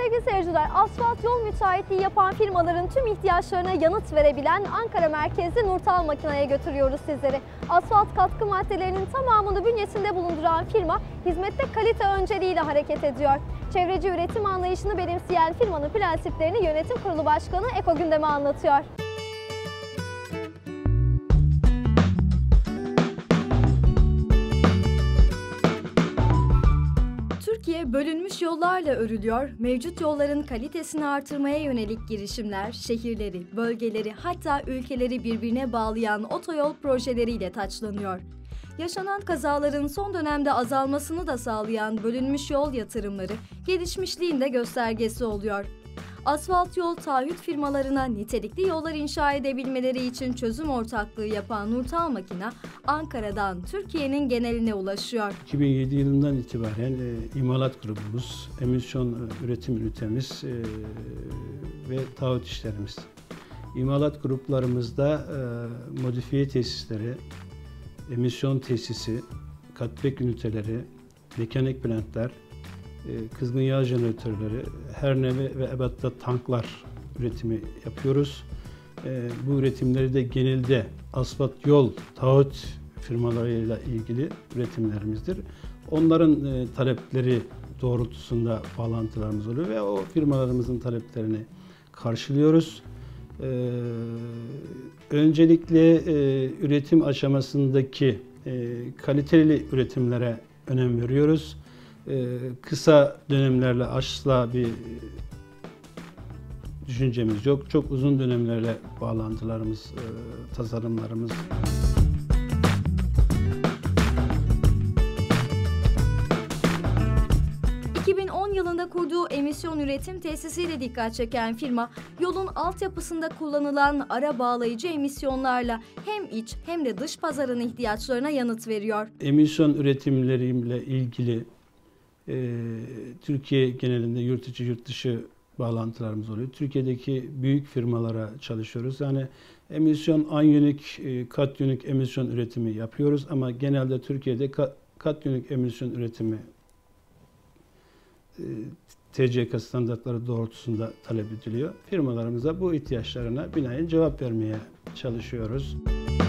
Sevgili seyirciler, asfalt yol müteahhitliği yapan firmaların tüm ihtiyaçlarına yanıt verebilen Ankara merkezli Nurtal Makina'ya götürüyoruz sizleri. Asfalt katkı maddelerinin tamamını bünyesinde bulunduran firma, hizmette kalite önceliğiyle hareket ediyor. Çevreci üretim anlayışını benimseyen firmanın prensiplerini Yönetim Kurulu Başkanı Eko Gündem'e anlatıyor. Türkiye bölünmüş yollarla örülüyor, mevcut yolların kalitesini artırmaya yönelik girişimler, şehirleri, bölgeleri hatta ülkeleri birbirine bağlayan otoyol projeleriyle taçlanıyor. Yaşanan kazaların son dönemde azalmasını da sağlayan bölünmüş yol yatırımları, gelişmişliğin de göstergesi oluyor. Asfalt yol taahhüt firmalarına nitelikli yollar inşa edebilmeleri için çözüm ortaklığı yapan Nurtal Makina, Ankara'dan Türkiye'nin geneline ulaşıyor. 2007 yılından itibaren imalat grubumuz, emisyon üretim ünitemiz ve taahhüt işlerimiz. İmalat gruplarımızda modifiye tesisleri, emisyon tesisi, cutback üniteleri, mekanik plantlar, kızgın yağ jeneratörleri, her nevi ve ebatta tanklar üretimi yapıyoruz. Bu üretimleri de genelde asfalt yol taahhüt firmalarıyla ilgili üretimlerimizdir. Onların talepleri doğrultusunda bağlantılarımız oluyor ve o firmalarımızın taleplerini karşılıyoruz. Öncelikle üretim aşamasındaki kaliteli üretimlere önem veriyoruz. Kısa dönemlerle asla bir düşüncemiz yok. Çok uzun dönemlerle bağlantılarımız, tasarımlarımız. Yılında kurduğu emisyon üretim tesisiyle dikkat çeken firma, yolun altyapısında kullanılan ara bağlayıcı emisyonlarla hem iç hem de dış pazarın ihtiyaçlarına yanıt veriyor. Emisyon üretimleriyle ilgili Türkiye genelinde yurt içi yurt dışı bağlantılarımız oluyor. Türkiye'deki büyük firmalara çalışıyoruz. Yani emisyon anyonük, katyonük emisyon üretimi yapıyoruz ama genelde Türkiye'de katyonük emisyon üretimi TCK standartları doğrultusunda talep ediliyor. Firmalarımıza bu ihtiyaçlarına binaen cevap vermeye çalışıyoruz.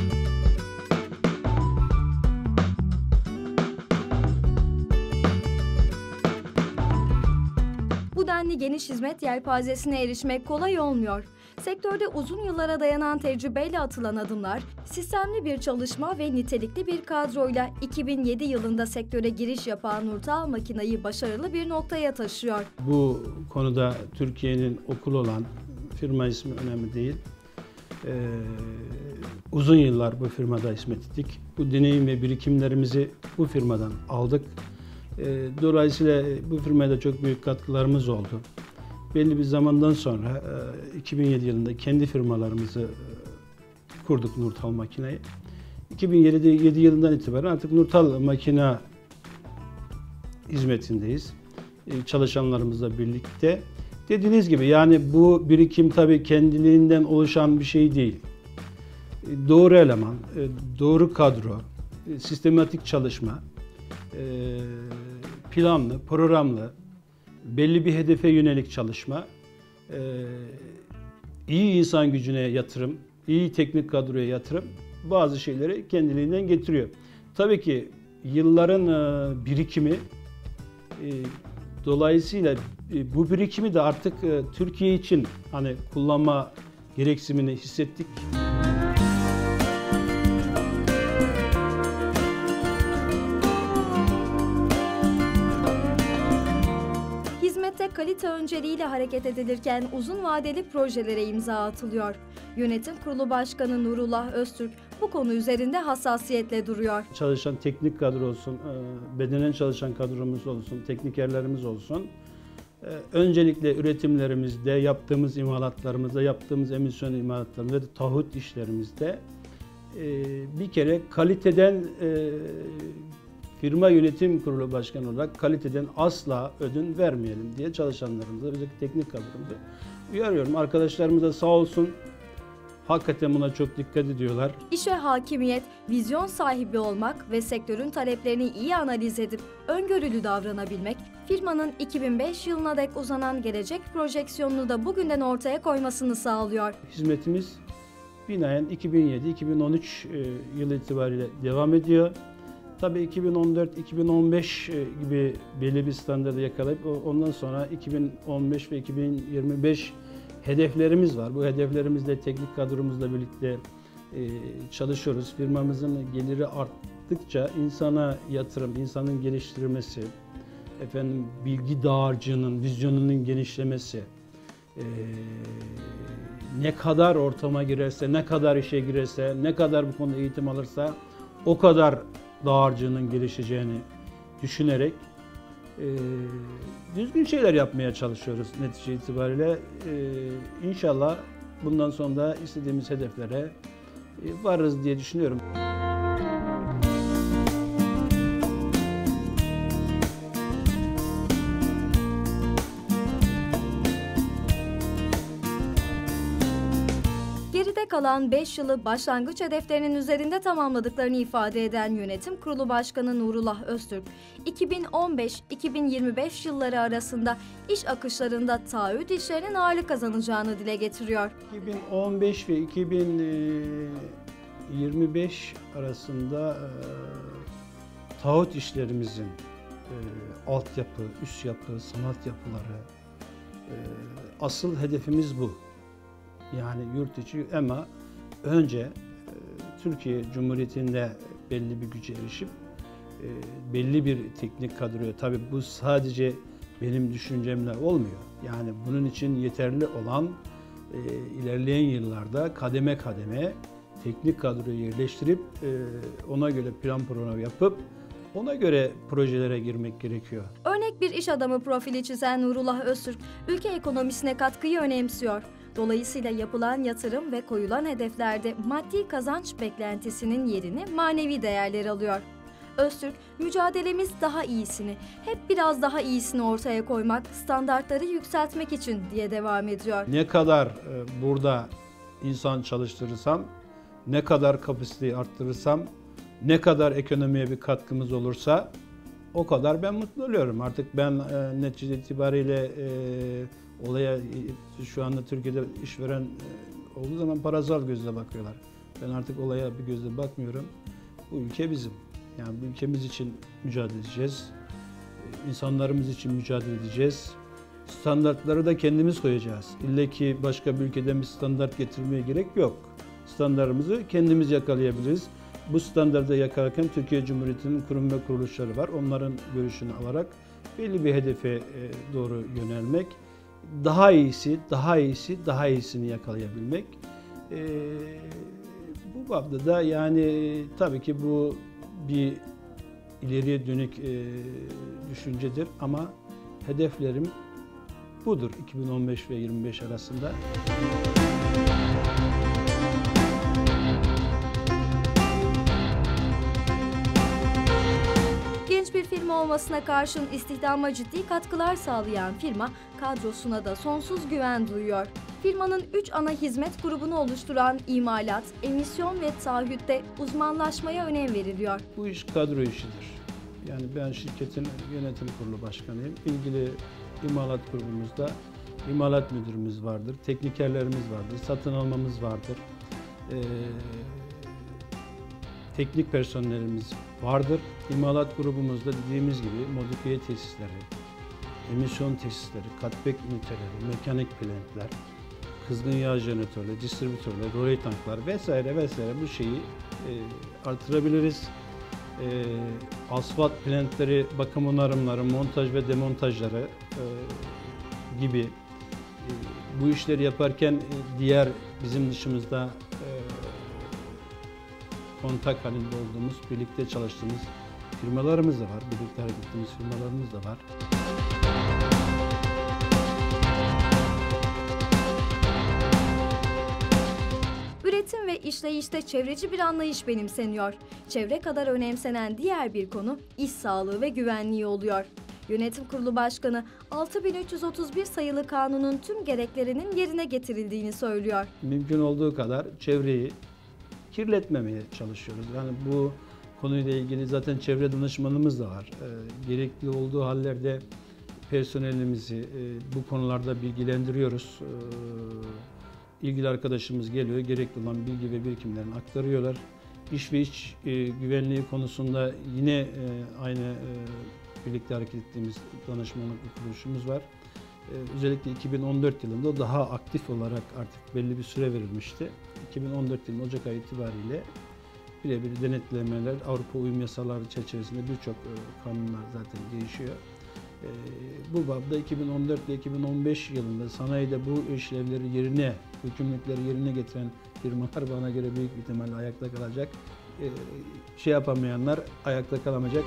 Bu denli geniş hizmet yelpazesine erişmek kolay olmuyor. Sektörde uzun yıllara dayanan tecrübeyle atılan adımlar, sistemli bir çalışma ve nitelikli bir kadroyla 2007 yılında sektöre giriş yapan Nurtal Makina'yı başarılı bir noktaya taşıyor. Bu konuda Türkiye'nin okulu olan, firma ismi önemli değil, uzun yıllar bu firmada hizmet ettik. Bu deneyim ve birikimlerimizi bu firmadan aldık. Dolayısıyla bu firmaya da çok büyük katkılarımız oldu. Belli bir zamandan sonra 2007 yılında kendi firmalarımızı kurduk, Nurtal Makina'yı. 2007 yılından itibaren artık Nurtal Makina hizmetindeyiz. Çalışanlarımızla birlikte. Dediğiniz gibi yani bu birikim tabii kendiliğinden oluşan bir şey değil. Doğru eleman, doğru kadro, sistematik çalışma, planlı, programlı, belli bir hedefe yönelik çalışma, iyi insan gücüne yatırım, iyi teknik kadroya yatırım bazı şeyleri kendiliğinden getiriyor. Tabii ki yılların birikimi, dolayısıyla bu birikimi de artık Türkiye için hani kullanma gereksinimini hissettik. Kalite önceliğiyle hareket edilirken uzun vadeli projelere imza atılıyor. Yönetim Kurulu Başkanı Nurullah Öztürk bu konu üzerinde hassasiyetle duruyor. Çalışan teknik kadro olsun, bedenen çalışan kadromuz olsun, teknikerlerimiz olsun. Öncelikle üretimlerimizde, yaptığımız imalatlarımızda, yaptığımız emisyon imalatlarımızda, taahhüt işlerimizde bir kere kaliteden firma yönetim kurulu başkanı olarak kaliteden asla ödün vermeyelim diye çalışanlarımıza, özellikle teknik kadromuza uyarıyorum. Arkadaşlarımız da sağ olsun hakikaten buna çok dikkat ediyorlar. İşe hakimiyet, vizyon sahibi olmak ve sektörün taleplerini iyi analiz edip öngörülü davranabilmek, firmanın 2005 yılına dek uzanan gelecek projeksiyonunu da bugünden ortaya koymasını sağlıyor. Hizmetimiz binaen 2007-2013 yılı itibariyle devam ediyor. Tabii 2014-2015 gibi belli bir standardı yakalayıp ondan sonra 2015 ve 2025 hedeflerimiz var. Bu hedeflerimizle teknik kadromuzla birlikte çalışıyoruz. Firmamızın geliri arttıkça insana yatırım, insanın geliştirilmesi, bilgi dağarcığının, vizyonunun genişlemesi, ne kadar ortama girerse, ne kadar işe girerse, ne kadar bu konuda eğitim alırsa o kadar dağarcığının gelişeceğini düşünerek düzgün şeyler yapmaya çalışıyoruz netice itibariyle. İnşallah bundan sonra da istediğimiz hedeflere varırız diye düşünüyorum. Geride kalan 5 yılı başlangıç hedeflerinin üzerinde tamamladıklarını ifade eden Yönetim Kurulu Başkanı Nurullah Öztürk, 2015-2025 yılları arasında iş akışlarında taahhüt işlerinin ağırlık kazanacağını dile getiriyor. 2015 ve 2025 arasında taahhüt işlerimizin altyapı, üst yapı, sanat yapıları, asıl hedefimiz bu. Yani yurt içi ama önce Türkiye Cumhuriyeti'nde belli bir güce erişip belli bir teknik kadroya, tabii bu sadece benim düşüncemle olmuyor. Yani bunun için yeterli olan ilerleyen yıllarda kademe kademe teknik kadroyu yerleştirip ona göre plan program yapıp ona göre projelere girmek gerekiyor. Örnek bir iş adamı profili çizen Nurullah Öztürk, ülke ekonomisine katkıyı önemsiyor. Dolayısıyla yapılan yatırım ve koyulan hedeflerde maddi kazanç beklentisinin yerini manevi değerler alıyor. Öztürk, mücadelemiz daha iyisini, hep biraz daha iyisini ortaya koymak, standartları yükseltmek için diye devam ediyor. Ne kadar burada insan çalıştırırsam, ne kadar kapasiteyi arttırırsam, ne kadar ekonomiye bir katkımız olursa o kadar ben mutlu oluyorum. Artık ben netice itibariyle olaya şu anda Türkiye'de işveren olduğu zaman parasal gözle bakıyorlar. Ben artık olaya bir gözle bakmıyorum. Bu ülke bizim. Yani bu ülkemiz için mücadele edeceğiz. İnsanlarımız için mücadele edeceğiz. Standartları da kendimiz koyacağız. İlle ki başka bir ülkeden bir standart getirmeye gerek yok. Standartımızı kendimiz yakalayabiliriz. Bu standartı yakalarken Türkiye Cumhuriyeti'nin kurum ve kuruluşları var. Onların görüşünü alarak belli bir hedefe doğru yönelmek. Daha iyisi, daha iyisi, daha iyisini yakalayabilmek. Bu babda da yani tabii ki bu bir ileriye dönük düşüncedir ama hedeflerim budur 2015 ve 25 arasında. Genç bir firma olmasına karşın istihdama ciddi katkılar sağlayan firma, kadrosuna da sonsuz güven duyuyor. Firmanın 3 ana hizmet grubunu oluşturan imalat, emisyon ve taahhütte uzmanlaşmaya önem veriliyor. Bu iş kadro işidir. Yani ben şirketin yönetim kurulu başkanıyım. İlgili imalat grubumuzda imalat müdürümüz vardır, teknikerlerimiz vardır, satın almamız vardır. Teknik personelimiz vardır. İmalat grubumuzda dediğimiz gibi modifiye tesisleri, emisyon tesisleri, cutback üniteleri, mekanik plantler, kızgın yağ jeneratörleri, distribütörler, roley tanklar vesaire vesaire bu şeyi artırabiliriz. Asfalt plantleri, bakım onarımları, montaj ve demontajları gibi bu işleri yaparken diğer bizim dışımızda kontak halinde olduğumuz, birlikte çalıştığımız firmalarımız da var. Birlikte hareket ettiğimiz firmalarımız da var. Üretim ve işleyişte çevreci bir anlayış benimseniyor. Çevre kadar önemsenen diğer bir konu iş sağlığı ve güvenliği oluyor. Yönetim Kurulu Başkanı 6331 sayılı kanunun tüm gereklerinin yerine getirildiğini söylüyor. Mümkün olduğu kadar çevreyi kirletmemeye çalışıyoruz. Yani bu konuyla ilgili zaten çevre danışmanımız da var. Gerekli olduğu hallerde personelimizi bu konularda bilgilendiriyoruz. İlgili arkadaşımız geliyor, gerekli olan bilgi ve birikimlerini aktarıyorlar. İş ve iç güvenliği konusunda yine aynı birlikte hareket ettiğimiz danışmanlık kuruluşumuz var. Özellikle 2014 yılında daha aktif olarak artık belli bir süre verilmişti. 2014 yılının Ocak ayı itibariyle birebir denetlemeler, Avrupa uyum yasaları çerçevesinde birçok kanunlar zaten değişiyor. Bu babda 2014 ile 2015 yılında sanayide bu işlevleri yerine, yükümlülükleri yerine getiren firmalar bana göre büyük bir ihtimalle ayakta kalacak. Şey yapamayanlar ayakta kalamayacak.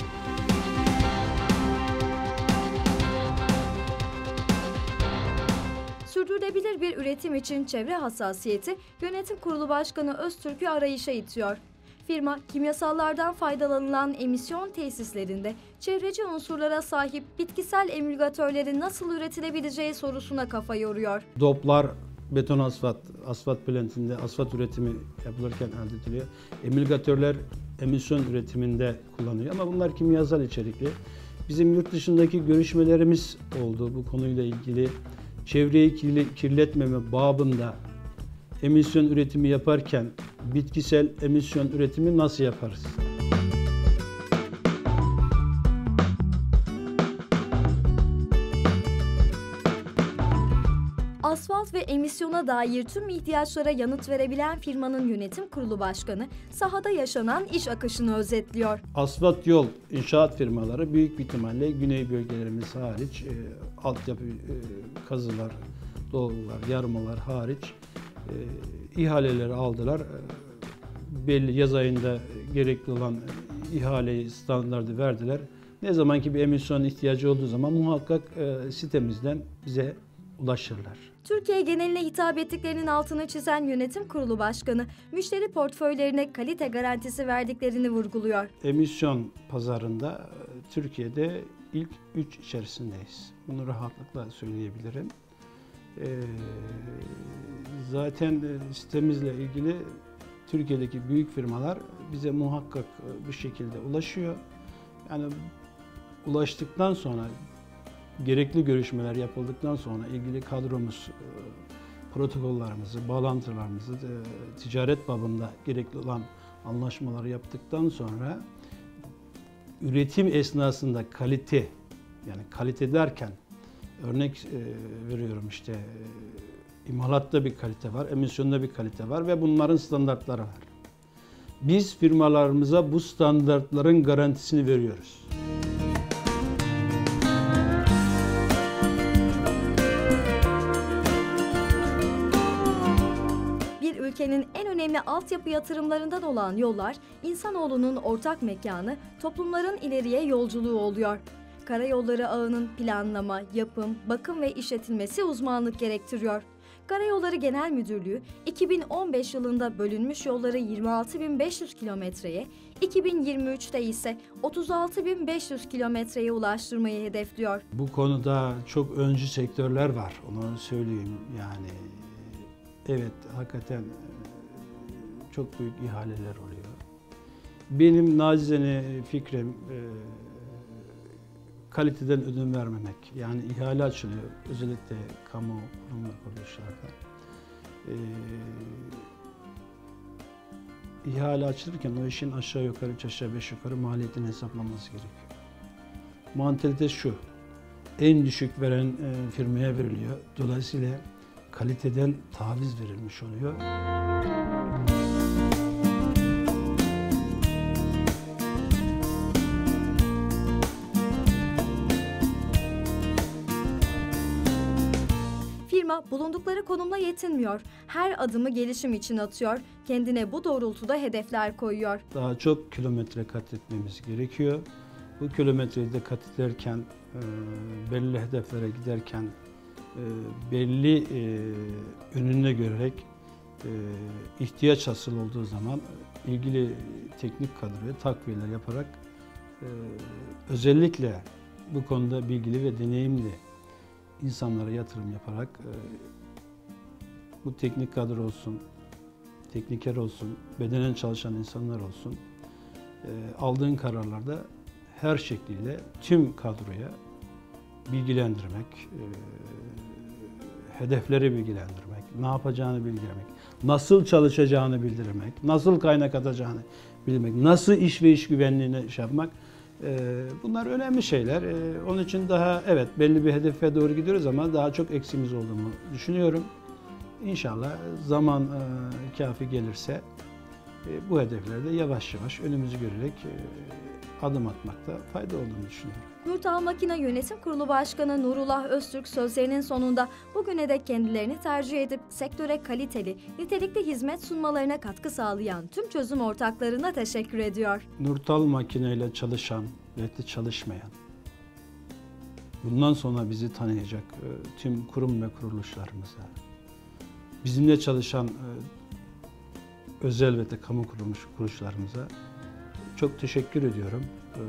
Sürdürülebilir bir üretim için çevre hassasiyeti Yönetim Kurulu Başkanı Öztürk'ü arayışa itiyor. Firma, kimyasallardan faydalanılan emisyon tesislerinde çevreci unsurlara sahip bitkisel emülgatörlerin nasıl üretilebileceği sorusuna kafa yoruyor. Doplar, beton asfalt plantinde asfalt üretimi yapılırken elde ediliyor. Emülgatörler emisyon üretiminde kullanılıyor ama bunlar kimyasal içerikli. Bizim yurt dışındaki görüşmelerimiz oldu bu konuyla ilgili. Çevreyi kirletmeme babında emisyon üretimi yaparken bitkisel emisyon üretimi nasıl yaparız? Asfalt ve emisyona dair tüm ihtiyaçlara yanıt verebilen firmanın yönetim kurulu başkanı sahada yaşanan iş akışını özetliyor. Asfalt yol inşaat firmaları büyük bir ihtimalle güney bölgelerimiz hariç altyapı kazılar, dolgular, yarmalar hariç ihaleleri aldılar. Belli yaz ayında gerekli olan ihaleyi, standardı verdiler. Ne zamanki bir emisyon ihtiyacı olduğu zaman muhakkak sitemizden bize ulaşırlar. Türkiye geneline hitap ettiklerinin altını çizen yönetim kurulu başkanı, müşteri portföylerine kalite garantisi verdiklerini vurguluyor. Emisyon pazarında Türkiye'de ilk 3 içerisindeyiz. Bunu rahatlıkla söyleyebilirim. Zaten sitemizle ilgili Türkiye'deki büyük firmalar bize muhakkak bir şekilde ulaşıyor. Yani ulaştıktan sonra, gerekli görüşmeler yapıldıktan sonra ilgili kadromuz, protokollarımızı, bağlantılarımızı, ticaret babında gerekli olan anlaşmaları yaptıktan sonra üretim esnasında kalite, yani kalite derken örnek veriyorum işte imalatta bir kalite var, emisyonda bir kalite var ve bunların standartları var. Biz firmalarımıza bu standartların garantisini veriyoruz. Bir ülkenin en önemli altyapı yatırımlarından olan yollar, insanoğlunun ortak mekanı, toplumların ileriye yolculuğu oluyor. Karayolları ağının planlama, yapım, bakım ve işletilmesi uzmanlık gerektiriyor. Karayolları Genel Müdürlüğü 2015 yılında bölünmüş yolları 26.500 kilometreye, 2023'te ise 36.500 kilometreye ulaştırmayı hedefliyor. Bu konuda çok öncü sektörler var, onu söyleyeyim yani. Evet, hakikaten çok büyük ihaleler oluyor. Benim nacizane fikrim kaliteden ödün vermemek. Yani ihale açılıyor, özellikle kamu kurum ve kuruluşlarda. İhale açılırken o işin aşağı yukarı, 3 aşağı 5 yukarı maliyetini hesaplanması gerekiyor. Mantalite şu, en düşük veren firmaya veriliyor. Dolayısıyla kaliteden taviz verilmiş oluyor. Firma bulundukları konumla yetinmiyor. Her adımı gelişim için atıyor. Kendine bu doğrultuda hedefler koyuyor. Daha çok kilometre kat etmemiz gerekiyor. Bu kilometreyi de kat ederken, belli hedeflere giderken belli önüne görerek ihtiyaç hasıl olduğu zaman ilgili teknik kadroya takviyeler yaparak özellikle bu konuda bilgili ve deneyimli insanlara yatırım yaparak bu teknik kadro olsun, tekniker olsun, bedenen çalışan insanlar olsun, aldığın kararlarda her şekliyle tüm kadroya bilgilendirmek, hedefleri bilgilendirmek, ne yapacağını bildirmek, nasıl çalışacağını bildirmek, nasıl kaynak atacağını bilmek, nasıl iş ve iş güvenliğine iş yapmak. Bunlar önemli şeyler. Onun için daha evet belli bir hedefe doğru gidiyoruz ama daha çok eksiğimiz olduğunu düşünüyorum. İnşallah zaman kafi gelirse bu hedeflerde yavaş yavaş önümüzü görerek adım atmakta fayda olduğunu düşünüyorum. Nurtal Makina Yönetim Kurulu Başkanı Nurullah Öztürk sözlerinin sonunda bugüne dek kendilerini tercih edip sektöre kaliteli, nitelikli hizmet sunmalarına katkı sağlayan tüm çözüm ortaklarına teşekkür ediyor. Nurtal Makina ile çalışan ve de çalışmayan, bundan sonra bizi tanıyacak tüm kurum ve kuruluşlarımıza, bizimle çalışan özel ve de kamu kuruluşlarımıza çok teşekkür ediyorum.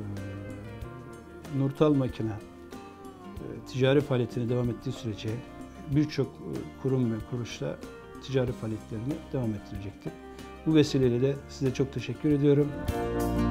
Nurtal Makina ticari faaliyetine devam ettiği sürece birçok kurum ve kuruluşla ticari faaliyetlerini devam ettirecektir. Bu vesileyle de size çok teşekkür ediyorum.